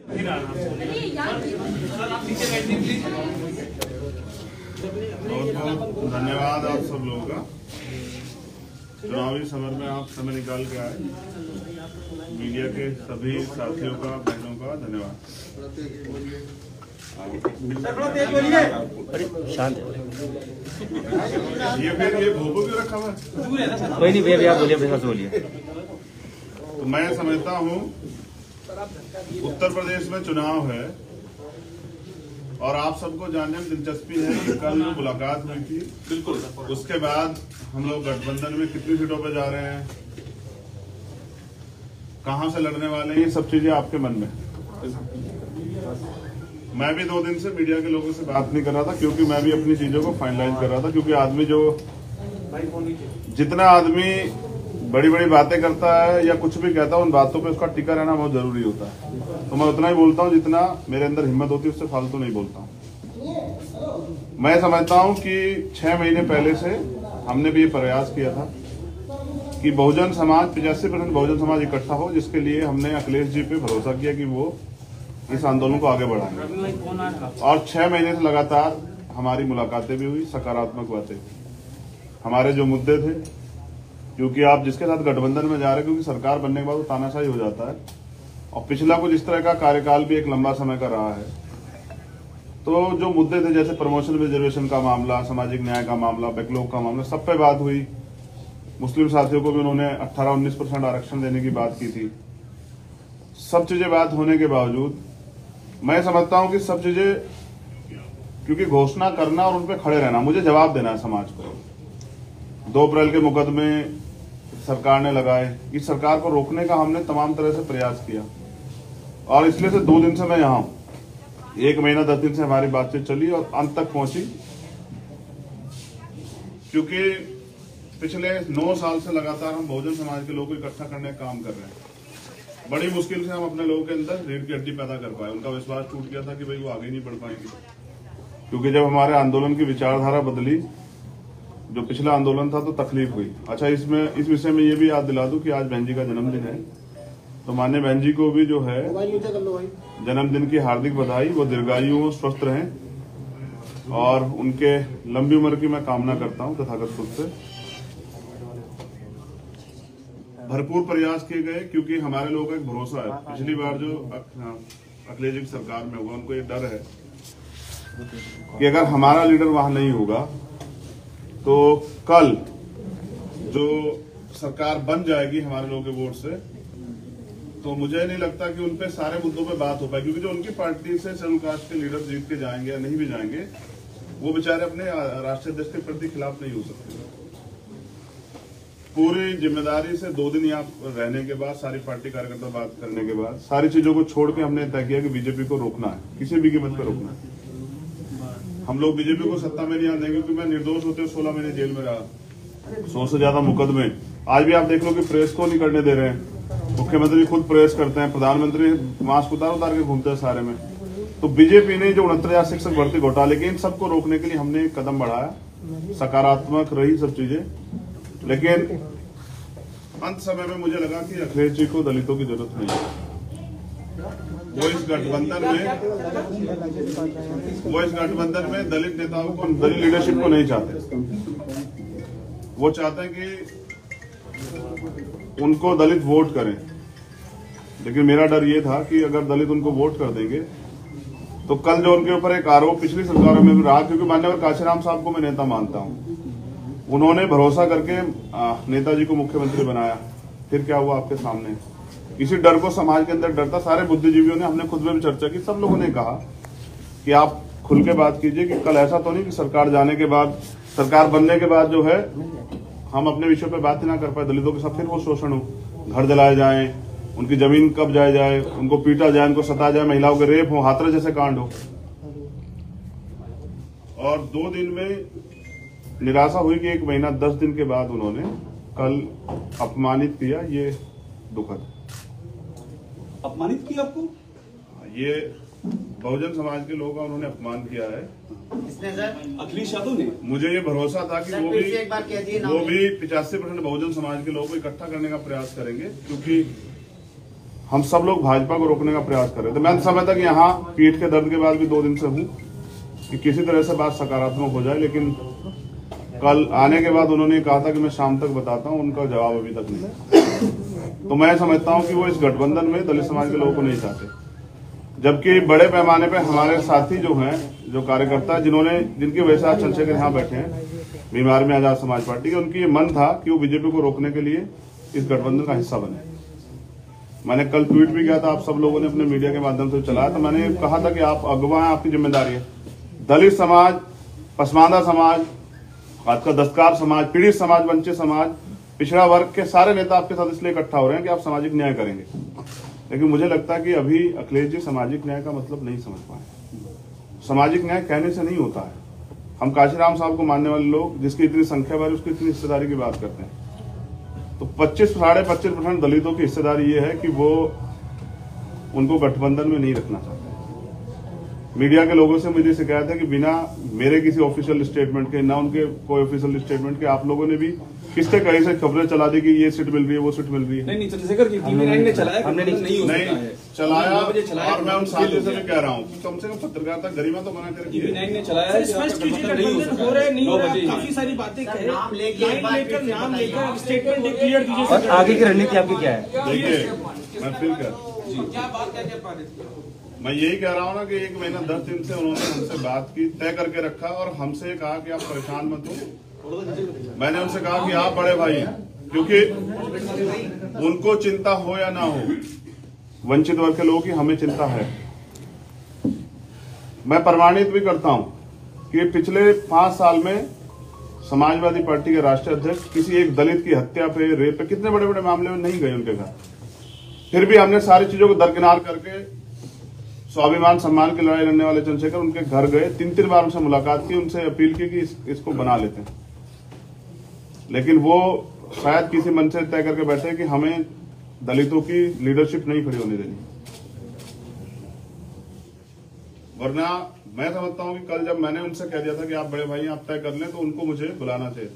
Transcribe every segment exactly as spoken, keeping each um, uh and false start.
बहुत बहुत धन्यवाद आप सब लोगों का। चुनावी समर में आप समय निकाल के आए। मीडिया के सभी साथियों का, बहनों का धन्यवाद। शांत ये फिर ये भोपो क्यों रखा हुआ है? कोई नहीं भैया, आप बोलिए, अपने साथ बोलिए। तो मैं समझता हूँ उत्तर प्रदेश में चुनाव है और आप सबको जानने में दिलचस्पी है कि कल जो मुलाकात हुई थी, बिल्कुल उसके बाद हम लोग गठबंधन में कितनी सीटों पर जा रहे हैं, कहां से लड़ने वाले हैं, ये सब चीजें आपके मन में। मैं भी दो दिन से मीडिया के लोगों से बात नहीं कर रहा था क्योंकि मैं भी अपनी चीजों को फाइनलाइज कर रहा था। क्योंकि आदमी जो जितना आदमी बड़ी बड़ी बातें करता है या कुछ भी कहता है, उन बातों पे उसका टिका रहना बहुत जरूरी होता है। तो मैं उतना ही बोलता हूँ जितना मेरे अंदर हिम्मत होती है, उससे फालतू नहीं बोलता हूँ। मैं समझता हूँ कि छह महीने पहले से हमने भी ये प्रयास किया था कि बहुजन समाज पचासी परसेंट बहुजन समाज इकट्ठा हो, जिसके लिए हमने अखिलेश जी पे भरोसा किया कि वो इस आंदोलन को आगे बढ़ाएंगे। और छह महीने से लगातार हमारी मुलाकातें भी हुई, सकारात्मक बातें। हमारे जो मुद्दे थे, क्योंकि आप जिसके साथ गठबंधन में जा रहे हैं, क्योंकि सरकार बनने के बाद वो तानाशाही हो जाता है और पिछला कुछ इस तरह का कार्यकाल भी एक लंबा समय का रहा है। तो जो मुद्दे थे जैसे प्रमोशन रिजर्वेशन का मामला, सामाजिक न्याय का मामला, बैकलॉग का मामला, सब पे बात हुई। मुस्लिम साथियों को भी उन्होंने अठारह उन्नीस परसेंट आरक्षण देने की बात की थी। सब चीजें बात होने के बावजूद मैं समझता हूं कि सब चीजें, क्योंकि घोषणा करना और उन पर खड़े रहना, मुझे जवाब देना है समाज को। दो अप्रैल के मुकदमे सरकार ने लगाए, इस सरकार को रोकने का हमने तमाम तरह से प्रयास किया और इसलिए से दो दिन से मैं यहाँ हूं। एक महीना दस दिन से हमारी बातचीत चली और अंत तक पहुंची, क्योंकि पिछले नौ साल से लगातार हम बहुजन समाज के लोगों को इकट्ठा करने का काम कर रहे हैं। बड़ी मुश्किल से हम अपने लोगों के अंदर रीढ़ की हड्डी पैदा कर पाए। उनका विश्वास टूट गया था कि भाई वो आगे नहीं बढ़ पाएंगे, क्योंकि जब हमारे आंदोलन की विचारधारा बदली, जो पिछला आंदोलन था, तो तकलीफ हुई। अच्छा, इसमें इस विषय में ये भी याद दिला दूं कि आज बहन जी का जन्मदिन है, तो मान्य बहन जी को भी जो है जन्मदिन की हार्दिक बधाई। वो दीर्घायु हो, स्वस्थ रहें और उनके लंबी उम्र की मैं कामना करता हूं तथागत खुद से। भरपूर प्रयास किए गए क्योंकि हमारे लोगों का एक भरोसा है। पिछली बार जो अखिलेश जी की सरकार में हुआ, उनको ये डर है कि अगर हमारा लीडर वहां नहीं होगा तो कल जो सरकार बन जाएगी हमारे लोगों के वोट से, तो मुझे नहीं लगता कि उनपे सारे मुद्दों पे बात हो पाए, क्योंकि जो उनकी पार्टी से शेड्यूल कास्ट के लीडर जीत के जाएंगे या नहीं भी जाएंगे, वो बेचारे अपने राष्ट्रीय अध्यक्ष के प्रति खिलाफ नहीं हो सकते। पूरी जिम्मेदारी से दो दिन यहाँ रहने के बाद, सारी पार्टी कार्यकर्ता बात करने के बाद, सारी चीजों को छोड़ के हमने तय किया कि बीजेपी को रोकना है, किसी भी कीमत पर रोकना है। हम लोग बीजेपी को सत्ता में नहीं आने देंगे, क्योंकि मैं निर्दोष होते हुए सोलह महीने जेल में रहा, सौ से ज्यादा मुकदमे। आज भी आप देख लो कि प्रेस को नहीं करने दे रहे हैं। मुख्यमंत्री खुद प्रेस करते हैं, प्रधानमंत्री मास्क उतार उतार के घूमते हैं सारे में। तो बीजेपी ने जो उनहत्तर हजार शिक्षक भर्ती घोटाले के, इन सबको रोकने के लिए हमने एक कदम बढ़ाया। सकारात्मक रही सब चीजें, लेकिन अंत समय में मुझे लगा कि अखिलेश जी को दलितों की जरूरत नहीं है। वो इस गठबंधन में वो इस गठबंधन में दलित नेताओं को, दलित लीडरशिप को नहीं चाहते। वो चाहते हैं कि उनको दलित वोट करें, लेकिन मेरा डर ये था कि अगर दलित उनको वोट कर देंगे तो कल जो उनके ऊपर एक आरोप पिछली सरकारों में भी रहा, क्योंकि मान्यवर काशीराम साहब को मैं नेता मानता हूं, उन्होंने भरोसा करके नेताजी को मुख्यमंत्री बनाया, फिर क्या हुआ आपके सामने। इसी डर को समाज के अंदर डर था। सारे बुद्धिजीवियों ने, हमने खुद में भी चर्चा की, सब लोगों ने कहा कि आप खुल के बात कीजिए कि कल ऐसा तो नहीं कि सरकार जाने के बाद, सरकार बनने के बाद जो है हम अपने विषय पे बात ही ना कर पाए, दलितों के साथ फिर वो शोषण हो, घर जलाए जाए, उनकी जमीन कब जाए जाए, उनको पीटा जाए, उनको सता जाए, महिलाओं के रेप हो, हाथरस जैसे कांड हो। और दो दिन में निराशा हुई कि एक महीना दस दिन के बाद उन्होंने कल अपमानित किया। ये दुखद। अपमानित किया आपको? ये बहुजन समाज के लोगों का उन्होंने अपमान किया है। किसने सर? अखिलेश यादव ने। मुझे ये भरोसा था कि वो भी एक बार कह दिए वो भी पिचासी परसेंट बहुजन समाज के लोगों को इकट्ठा करने का प्रयास करेंगे, क्योंकि हम सब लोग भाजपा को रोकने का प्रयास कर रहे थे। मैं समझता कि यहाँ पीठ के दर्द के बाद भी दो दिन से हूँ कि किसी तरह से बात सकारात्मक हो जाए, लेकिन कल आने के बाद उन्होंने कहा था कि मैं शाम तक बताता हूँ, उनका जवाब अभी तक नहीं। तो मैं समझता हूँ कि वो इस गठबंधन में दलित समाज के लोगों को नहीं चाहते, जबकि बड़े पैमाने पे हमारे साथी जो हैं, जो कार्यकर्ता जिन्होंने जिनकी वजह से आज चंद्रशेखर यहाँ बैठे हैं बीमार में आजाद समाज पार्टी के, उनकी ये मन था कि वो बीजेपी को रोकने के लिए इस गठबंधन का हिस्सा बने। मैंने कल ट्वीट भी किया था, आप सब लोगों ने अपने मीडिया के माध्यम से चलाया, तो मैंने कहा था कि आप अगवा हैं, आपकी जिम्मेदारी है। दलित समाज, पसमानदा समाज, खासकर दस्तकार समाज, पीड़ित समाज, वंचित समाज, पिछड़ा वर्ग के सारे नेता आपके साथ इसलिए इकट्ठा हो रहे हैं कि आप सामाजिक न्याय करेंगे। लेकिन मुझे लगता है कि अभी अखिलेश जी सामाजिक न्याय का मतलब नहीं समझ पाए। सामाजिक न्याय कहने से नहीं होता है। हम काशीराम साहब को मानने वाले लोग, जिसकी इतनी संख्या बार उसकी इतनी हिस्सेदारी की बात करते हैं, तो पच्चीस साढ़े पच्चीस परसेंट दलितों की हिस्सेदारी ये है कि वो उनको गठबंधन में नहीं रखना चाहते। मीडिया के लोगों से मुझे शिकायत है कि बिना मेरे किसी ऑफिशियल स्टेटमेंट के, ना उनके कोई ऑफिशियल स्टेटमेंट के, आप लोगों ने भी किसके कहीं से खबरें चला दी कि ये सीट मिल रही है, वो सीट मिल रही है। नहीं नहीं चंद्रशेखर जी, टीवी नाइन ने चलाया, हमने नहीं, नहीं, नहीं चलाया। और मैं उन साथियों से भी कह रहा हूँ कि कम से कम पत्रकारिता गरिमा तो बना कर टीवी नाइन ने चलाया। स्पष्ट कीजिए, गठबंधन हो रहे नहीं हो रहा, काफी सारी बातें कह रहे, नाम लेकर नाम लेकर स्टेटमेंट क्लियर कीजिए। और आगे की रणनीति आपकी क्या है? देखिए, मैं फिर कह क्या बात क्या क्या पारित मैं यही कह रहा हूँ ना कि एक महीना दस दिन से उन्होंने हमसे बात की, तय करके रखा और हमसे कहा कि आप परेशान मत हो। मैंने उनसे कहा कि आप बड़े भाई हैं, क्योंकि उनको चिंता हो या ना हो, वंचित वर्ग के लोगों की हमें चिंता है। मैं प्रमाणित भी करता हूं कि पिछले पांच साल में समाजवादी पार्टी के राष्ट्रीय अध्यक्ष किसी एक दलित की हत्या पे, रेप पे, कितने बड़े बड़े मामले में नहीं गए उनके घर। फिर भी हमने सारी चीजों को दरकिनार करके स्वाभिमान सम्मान की लड़ाई लड़ने वाले चंद्रशेखर उनके घर गए, तीन तीन बार उनसे मुलाकात की, उनसे अपील की कि इस, इसको बना लेते हैं। लेकिन वो शायद किसी मन से तय करके बैठे कि हमें दलितों की लीडरशिप नहीं खड़ी होने देनी। वरना मैं समझता हूं कि कल जब मैंने उनसे कह दिया था कि आप बड़े भाई आप तय कर लें, तो उनको मुझे बुलाना चाहिए।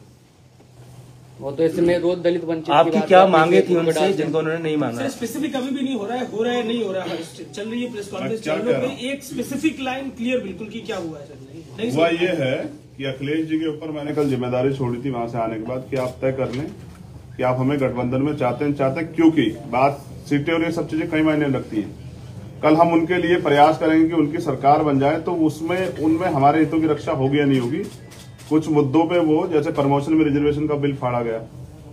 वो तो इसमें रोज दलित वंचित आपकी क्या मांगे थी उनसे जिनको उन्होंने नहीं माना? स्पेसिफिक अभी भी नहीं हो रहा है, हो रहा है नहीं हो रहा है, चल रही है प्रेस कॉन्फ्रेंस चैनलों पे, एक स्पेसिफिक लाइन क्लियर बिल्कुल की क्या हुआ है सर? नहीं हुआ ये है कि अखिलेश जी के ऊपर मैंने कल जिम्मेदारी छोड़ी थी वहां से आने के बाद कि आप तय कर लें कि आप हमें गठबंधन में चाहते हैं चाहते हैं क्योंकि बात सीटें और ये सब चीजें कई मायने रखती है। कल हम उनके लिए प्रयास करेंगे कि उनकी सरकार बन जाए, तो उसमें उनमें हमारे हितों की रक्षा होगी या नहीं होगी। कुछ मुद्दों पे वो, जैसे प्रमोशन में रिजर्वेशन का बिल फाड़ा गया,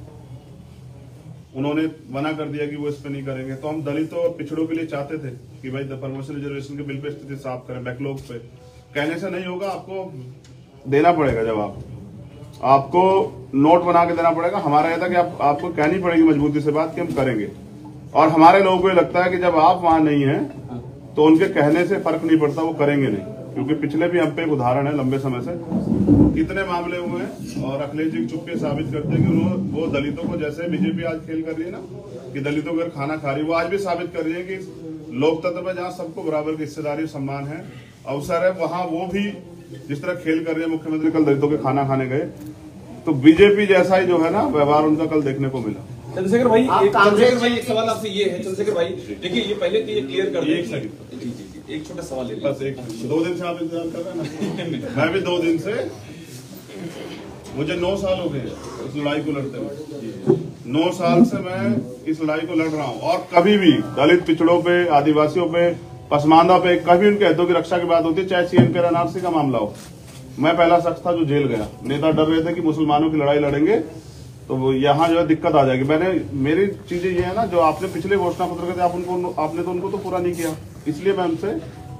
उन्होंने मना कर दिया कि वो इस पे नहीं करेंगे। तो हम दलितों और पिछड़ों के लिए चाहते थे कि भाई प्रमोशन रिजर्वेशन के बिल पे स्थिति साफ करें, बैकलॉग पे। कहने से नहीं होगा, आपको देना पड़ेगा जवाब, आपको नोट बना के देना पड़ेगा। हमारा यह था कि आप, आपको कहनी पड़ेगी मजबूती से बात कि हम करेंगे। और हमारे लोगों को ये लगता है कि जब आप वहां नहीं हैं तो उनके कहने से फर्क नहीं पड़ता, वो करेंगे नहीं। क्योंकि पिछले भी हम पे एक उदाहरण है, लंबे समय से कितने मामले हुए हैं और अखिलेश जी चुपके साबित करते हैं कि उन्होंने वो दलितों को, जैसे बीजेपी आज खेल कर रही है ना कि दलितों को खाना खा रही है, वो आज भी साबित कर रही है कि लोकतंत्र में जहां सबको बराबर की हिस्सेदारी सम्मान है, अवसर है, वहां वो भी जिस तरह खेल कर रही है। मुख्यमंत्री कल दलितों के खाना खाने गए, तो बीजेपी जैसा ही जो है ना व्यवहार उनका कल देखने को मिला। चंद्रशेखर भाई, एक चंद्रशेखर भाई एक सवाल आपसे ये है, चंद्रशेखर भाई देखिए, ये पहले तो ये क्लियर कर एक सेकंड, जी जी एक छोटा सवाल ले बस एक दो दिन से आप इंतजार कर रहे हैं ना। मैं भी दो दिन से, मुझे नौ साल हो गए इस लड़ाई को लड़ते हुए। नौ साल से मैं इस लड़ाई को लड़ रहा हूं और कभी भी दलित, पिछड़ों पे, आदिवासियों पे, पसमानदा पे कभी उनके हितों की रक्षा की बात होती है, चाहे सीएनपी एनआरसी का मामला हो। मैं पहला शख्स था जो जेल गया। नेता डर रहे थे कि मुसलमानों की लड़ाई लड़ेंगे तो यहाँ जो है दिक्कत आ जाएगी। मैंने, मेरी चीजें ये है ना, जो आपने पिछले घोषणा पत्र थे, आप उनको, आपने तो उनको तो पूरा नहीं किया, इसलिए मैं उनसे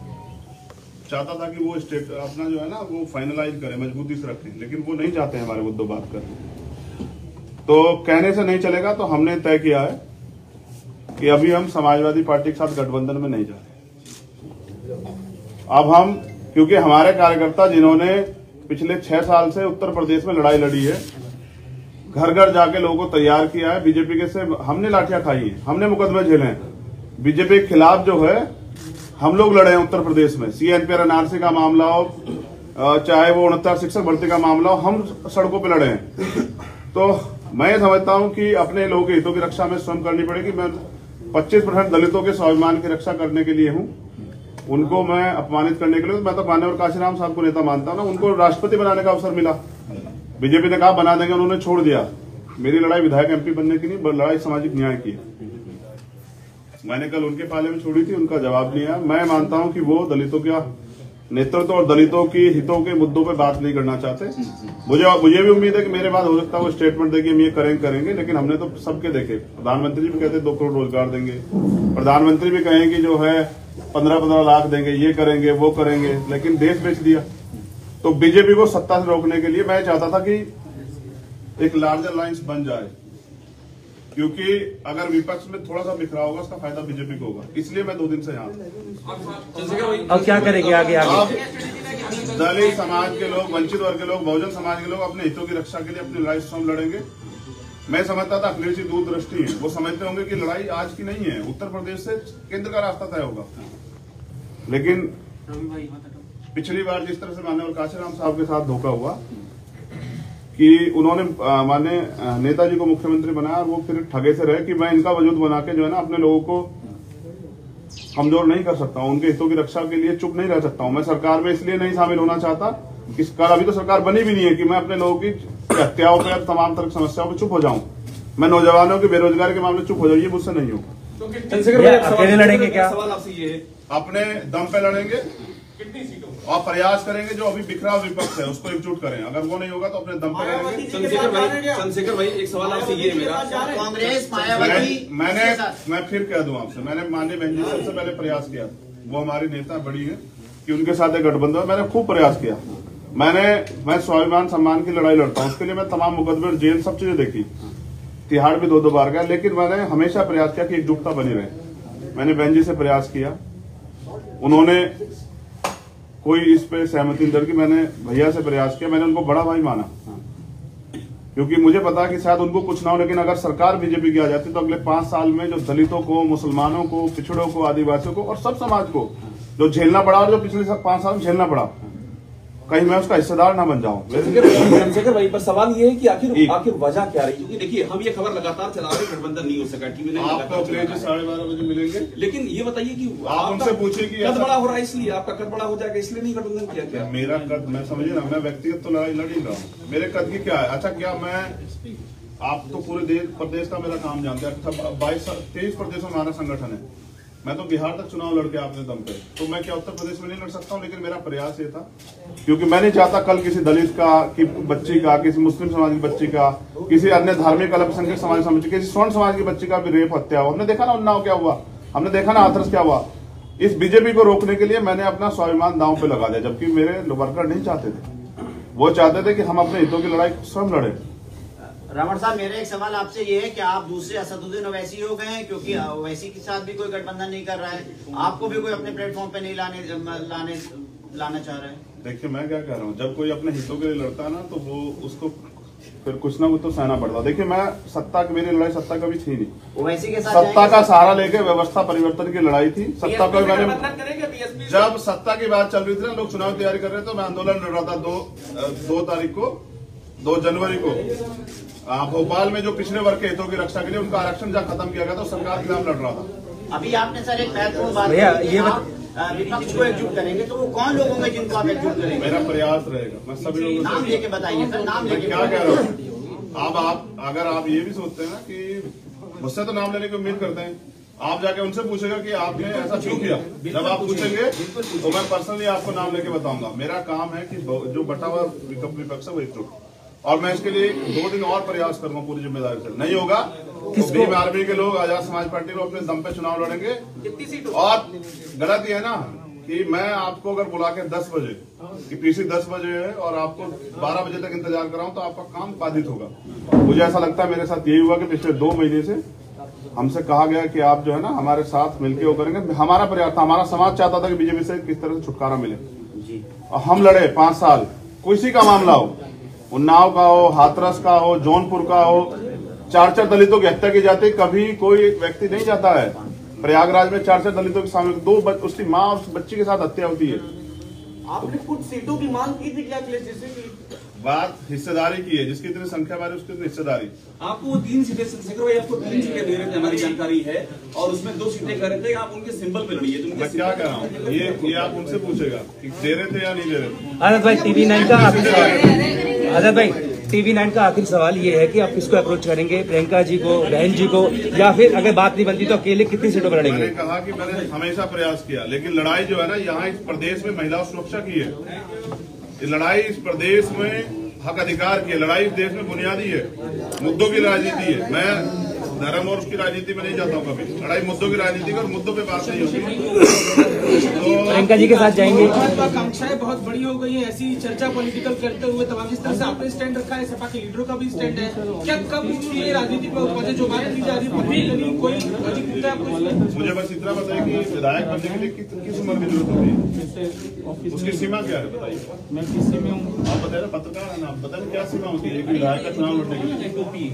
चाहता था कि वो स्टेट अपना जो है ना वो फाइनलाइज करें, मजबूती से रखें, लेकिन वो नहीं चाहते हैं हमारे मुद्दों बात करने। तो कहने से नहीं चलेगा, तो हमने तय किया है कि अभी हम समाजवादी पार्टी के साथ गठबंधन में नहीं जा रहे। अब हम, क्योंकि हमारे कार्यकर्ता जिन्होंने पिछले छह साल से उत्तर प्रदेश में लड़ाई लड़ी है, घर घर जाके लोगों को तैयार किया है, बीजेपी के से हमने लाठियां खाई हैं, हमने मुकदमे झेले हैं, बीजेपी के खिलाफ जो है हम लोग लड़े हैं उत्तर प्रदेश में। सीएनपी एनआरसी का मामला हो, चाहे वो उनहत्तर शिक्षक भर्ती का मामला हो, हम सड़कों पे लड़े हैं। तो मैं समझता हूं कि अपने लोगों के हितों की रक्षा में स्वयं करनी पड़ेगी। मैं पच्चीस परसेंट दलितों के स्वाभिमान की रक्षा करने के लिए हूँ। उनको मैं अपमानित करने के लिए, मैं तो मान्यवर काशीराम साहब को नेता मानता हूँ ना, उनको राष्ट्रपति बनाने का अवसर मिला, बीजेपी ने कहा बना देंगे, उन्होंने छोड़ दिया। मेरी लड़ाई विधायक एमपी बनने की नहीं, लड़ाई सामाजिक न्याय की है। मैंने कल उनके पाले में छोड़ी थी, उनका जवाब नहीं आया। मैं मानता हूं कि वो दलितों का नेतृत्व और दलितों की हितों के मुद्दों पे बात नहीं करना चाहते। मुझे मुझे भी उम्मीद है कि मेरे बाद हो सकता है वो स्टेटमेंट देंगे हम ये करेंगे करेंगे लेकिन हमने तो सबके देखे। प्रधानमंत्री भी कहते दो करोड़ रोजगार देंगे, प्रधानमंत्री भी कहें कि जो है पंद्रह पंद्रह लाख देंगे, ये करेंगे वो करेंगे, लेकिन देश बेच दिया। तो बीजेपी को सत्ता से रोकने के लिए मैं चाहता था कि एक लार्जर लाइन्स बन जाए, क्योंकि अगर विपक्ष में थोड़ा सा बिखराव होगा उसका फायदा बीजेपी को होगा। इसलिए मैं दो दिन से यहाँ। अब क्या करेंगे आगे आगे? अब दलित समाज के लोग, वंचित वर्ग के लोग, बहुजन समाज के लोग अपने हितों की रक्षा के लिए अपनी लड़ाई स्वयं लड़ेंगे। मैं समझता था अखिलेश जी दूरदृष्टि है, वो समझते होंगे कि लड़ाई आज की नहीं है, उत्तर प्रदेश से केंद्र का रास्ता तय होगा। लेकिन पिछली बार जिस तरह से माननीय काशीराम साहब के साथ धोखा हुआ कि उन्होंने माने नेताजी को मुख्यमंत्री बनाया और वो फिर ठगे से रहे कि मैं इनका वजूद बना के जो है ना अपने लोगों को कमजोर नहीं कर सकता हूं, उनके हितों की रक्षा के लिए चुप नहीं रह सकता हूं। मैं सरकार में इसलिए नहीं शामिल होना चाहता कि सरकार अभी तो सरकार बनी भी नहीं है कि मैं अपने लोगों की हत्याओं पर तमाम तरह की समस्याओं पर चुप हो जाऊं। मैं नौजवानों की बेरोजगारी के मामले चुप हो जाऊँ, ये मुझसे नहीं हो। चंद्रशेखर भाई अकेले लड़ेंगे क्या? सवाल आपसे ये है, अपने दम पे लड़ेंगे और प्रयास करेंगे जो अभी बिखराव विपक्ष है उसको एकजुट करें। अगर वो नहीं होगा तो अपने दम पे लड़ेंगे। चंद्रशेखर भाई चंद्रशेखर भाई एक सवाल आपसे ये है मेरा, कांग्रेस मायावती मैंने मैं फिर कह दूं आपसे, मैंने माननीय बहन जी सबसे पहले प्रयास किया, वो हमारी नेता बड़ी है कि उनके साथ एक गठबंधन, मैंने खूब प्रयास किया। मैंने मैं स्वाभिमान सम्मान की लड़ाई लड़ता हूँ, उसके लिए मैं तमाम मुकदमे जेल सब चीजें देखी, तिहाड़ भी दो दो बार गया, लेकिन मैंने हमेशा प्रयास किया कि एकजुटता बनी रहे। मैंने बहन जी से प्रयास किया, उन्होंने कोई इस पे सहमति नहीं की। मैंने भैया से प्रयास किया, मैंने उनको बड़ा भाई माना क्योंकि मुझे पता कि शायद उनको कुछ ना हो, लेकिन अगर सरकार बीजेपी की आ जाती तो अगले पांच साल में जो दलितों को, मुसलमानों को, पिछड़ों को, आदिवासियों को और सब समाज को जो झेलना पड़ा और जो पिछले पांच साल में झेलना पड़ा, कहीं मैं उसका हिस्सेदार ना बन जाऊं। चंद्रशेखर भाई पर सवाल ये है कि आखिर आखिर वजह क्या रही? क्योंकि देखिए हम ये खबर लगातार चला रहे गठबंधन नहीं हो सका, टीवी ने आपको अखिलेश जी साढ़े बारह बजे मिलेंगे, लेकिन ये बताइए कि आप उनसे पूछिए कि कद बड़ा हो रहा है, इसलिए आपका कद बड़ा हो जाएगा इसलिए नहीं गठबंधन किया क्या? मेरा कद, मैं समझिए ना, मैं व्यक्तिगत तो लड़ाई लड़ ही रहा हूँ, मेरे कद की क्या है? अच्छा क्या मैं, आप तो पूरे देश प्रदेश का मेरा काम जानते हैं, बाईस तेईस प्रदेशों में हमारा संगठन है, मैं तो बिहार तक चुनाव लड़के आपने दम पे, तो मैं क्या उत्तर प्रदेश में नहीं लड़ सकता हूँ? लेकिन मेरा प्रयास ये था क्योंकि मैं नहीं चाहता कल किसी दलित का, की बच्ची का, किसी मुस्लिम समाज की बच्ची का, किसी अन्य धार्मिक अल्पसंख्यक समाज समाज किसी स्वर्ण समाज की बच्ची का भी रेप हत्या हो। हमने देखा ना उन्नाव क्या हुआ, हमने देखा ना हाथरस क्या हुआ। इस बीजेपी को रोकने के लिए मैंने अपना स्वाभिमान दांव पे लगा दिया, जबकि मेरे वर्कर नहीं चाहते थे, वो चाहते थे कि हम अपने हितों की लड़ाई स्वयं लड़े। रमण साहब, मेरा एक सवाल आपसे ये है कि आप दूसरे असदुद्दीन ओवैसी हो गए हैं, क्योंकि ओवैसी के साथ भी कोई गठबंधन नहीं कर रहा है, आपको भी कोई अपने प्लेटफॉर्म पे नहीं लाने लाने लाना चाह रहा है। देखिए मैं क्या कह रहा हूँ, जब कोई अपने हितों के लिए लड़ता है ना तो वो उसको फिर कुछ ना कुछ तो सहना पड़ता। देखिए मैं सत्ता की, मेरी लड़ाई सत्ता कभी थी नहीं, ओवैसी के साथ सत्ता का सहारा लेके व्यवस्था परिवर्तन की लड़ाई थी। सत्ता को मैंने, जब सत्ता की बात चल रही थी ना, लोग चुनाव की तैयारी कर रहे थे, तो मैं आंदोलन लड़ रहा था दो दो तारीख को, दो जनवरी को भोपाल में, जो पिछड़े वर्ग के हितों की रक्षा के लिए उनका आरक्षण जहाँ खत्म किया गया था, सरकार के खिलाफ लड़ रहा था। अभी आपने सर एक महत्वपूर्ण बात ये विपक्ष को एकजुट करेंगे, तो वो कौन लोग होंगे जिनको आप एकजुट करेंगे? मेरा प्रयास रहेगा, मैं सभी लोगों नाम लेके बताइए सर, नाम लेके क्या कह रहा हूँ। अब आप अगर आप ये भी सोचते हैं ना कि मुझसे तो नाम लेने की उम्मीद करते हैं, आप जाके उनसे पूछेगा कि आपने ऐसा क्यों किया। जब आप पूछेंगे तो मैं पर्सनली आपको नाम लेके बताऊंगा। मेरा काम है कि जो बटा हुआ विपक्ष है वो एकजुट, और मैं इसके लिए दो दिन और प्रयास करूंगा पूरी जिम्मेदारी से। नहीं होगा तो भीम आर्मी के लोग, आजाद समाज पार्टी को अपने दम पे चुनाव लड़ेंगे। और गलत ये है ना कि मैं आपको अगर बुला के दस बजे कि पीसी दस बजे है और आपको बारह बजे तक इंतजार कराऊं तो आपका काम बाधित होगा। मुझे ऐसा लगता है मेरे साथ यही हुआ कि पिछले दो महीने से हमसे कहा गया कि आप जो है ना हमारे साथ मिलकर वो करेंगे। हमारा प्रयास था, हमारा समाज चाहता था कि बीजेपी से किस तरह से छुटकारा मिले, और हम लड़े पांच साल। किसी का मामला हो, उन्नाव का हो, हाथरस का हो, जौनपुर का हो, चार चार दलितों की हत्या की जाती, कभी कोई व्यक्ति नहीं जाता है। प्रयागराज में चार चार दलितों के सामने दो बच, उसकी माँ उस बच्ची के साथ हत्या होती है। आपने कुछ सीटों की मांग की थी क्या अखिलेश जैसे की? बात हिस्सेदारी की है, जिसकी इतनी संख्या बारी उसकी इतनी हिस्सेदारी। आपको तीन सीटें चंद्रशेखर भाई आपको तीन सीटें दे रहे थे, हमारी जानकारी है, और उसमें दो सीटें कह रहे थे आप उनके सिंबल पे लड़िए। तो मैं क्या कह रहा हूँ, ये ये आप उनसे पूछेगा कि दे रहे थे या नहीं दे रहे थे। आजाद भाई टीवी नाइन का आखिरी सवाल, आजाद भाई टीवी नाइन का आखिरी सवाल ये है कि आप किसको अप्रोच करेंगे, प्रियंका जी को, बहन जी को, या फिर अगर बात नहीं बनती तो अकेले कितनी सीटों पर लड़ेंगे? मैंने कहा कि मैंने हमेशा प्रयास किया, लेकिन लड़ाई जो है ना यहाँ इस प्रदेश में महिला सुरक्षा की है, ये लड़ाई इस प्रदेश में हक अधिकार की है, लड़ाई इस देश में बुनियादी है, मुद्दों की राजनीति है। मैं धर्म और उसकी राजनीति में नहीं जाता हूँ कभी, लड़ाई मुद्दों की राजनीति और मुद्दों पे बात नहीं होती। तो प्रियंका जी के साथ जाएंगे। महत्वाकांक्षाएं बहुत बड़ी हो गई है, ऐसी चर्चा पॉलिटिकल करते हुए तमाम इस तरह से आपने स्टैंड रखा है, सपा के लीडरों का भी स्टैंड है, क्या कब ये राजनीति पर पहुंचे जो बात की जा रही है? कोई मुझे बस इतना बताइए कि विधायक बनने के लिए किस, किस उम्र की जरूरत होती है, उसकी सीमा क्या है बताइए। मैं किसी में हूँ, आप बताइए ना, पत्रकार है ना, आप बताइए क्या सीमा होती है एक विधायक का चुनाव लड़ने के लिए।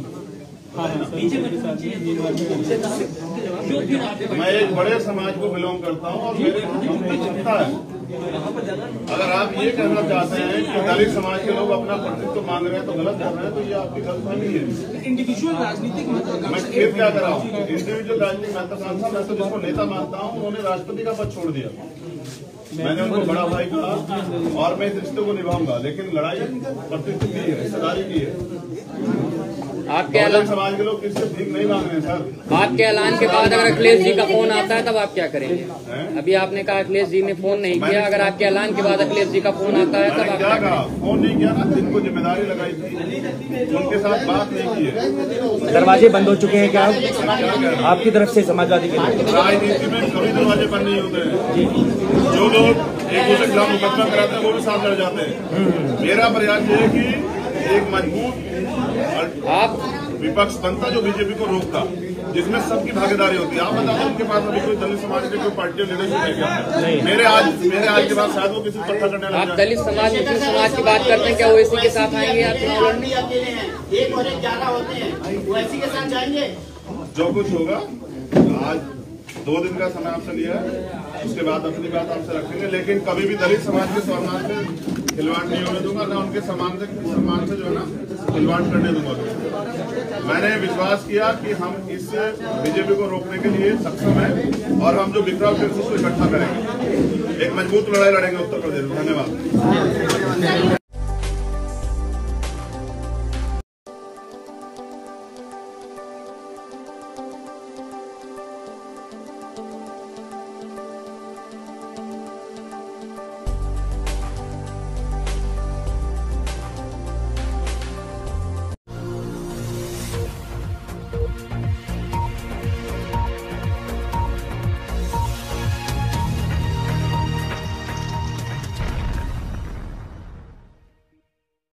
मैं एक बड़े समाज को बिलोंग करता हूँ और मेरे जनता है। अगर आप ये कहना चाहते हैं कि दलित समाज के लोग अपना प्रतिनिधित्व मांग रहे हैं तो गलत कर रहे हैं, तो ये आपकी गलतफहमी है। इंडिविजुअल राजनीतिक मैं फिर क्या कर रहा हूँ, इंडिविजुअल राजनीतिक महत्वाकांक्षा, मैं तो जिसको नेता मानता हूँ उन्होंने राष्ट्रपति का पद छोड़ दिया, मैंने उनको बड़ा भाई कहा और मैं इस रिश्ते को निभाऊंगा, लेकिन लड़ाई प्रतिनिधित्व की है, हिस्सेदारी की है। आपके ऐलान समाज के लोग किससे भीख नहीं मांग रहे हैं सर। आपके ऐलान के बाद अगर अखिलेश जी का फोन आता है तब आप क्या करेंगे? अभी आपने कहा अखिलेश जी ने फोन नहीं किया, अगर आपके ऐलान के बाद अखिलेश जी का फोन आता है तब आप क्या कहा? फोन नहीं किया ना, जिनको जिम्मेदारी लगाई थी उनके साथ बात नहीं की है। दरवाजे बंद हो चुके हैं क्या आपकी तरफ से समाजवादी के लिए? राजनीति में कभी दरवाजे बंद नहीं होते हैं, जो लोग एक दूसरे के खिलाफ मुकदमा कराते हैं वो भी साथ लड़ जाते हैं। मेरा प्रयास ये है कि एक मजबूत आप विपक्ष बनता जो बीजेपी को रोकता, जिसमें सबकी भागीदारी होती है। आप बताओ उनके पास अभी कोई दलित समाज के कोई पार्टी लीडरशिप है क्या? मेरे आज मेरे आज के बाद शायद वो किसी इकट्ठा करने लग आप जाए। दलित समाज मुस्लिम समाज की बात करते हैं, क्या वो इसी के साथ आएंगे? आप चुनाव लड़ने अकेले हैं, एक और एक ग्यारह होते हैं, वो इसी के साथ जाएंगे। जो कुछ होगा, आज दो दिन का समय आपसे लिया है, उसके बाद अपनी बात आपसे रखेंगे, लेकिन कभी भी दलित समाज के सम्मान से खिलवाड़ नहीं होने दूंगा, ना उनके सम्मान से सम्मान से जो है ना खिलवाड़ करने दूंगा। मैंने विश्वास किया कि हम इस बीजेपी को रोकने के लिए सक्षम हैं और हम जो बिखराव फिर से उसको इकट्ठा करेंगे, एक मजबूत लड़ाई लड़ेंगे उत्तर प्रदेश में। धन्यवाद।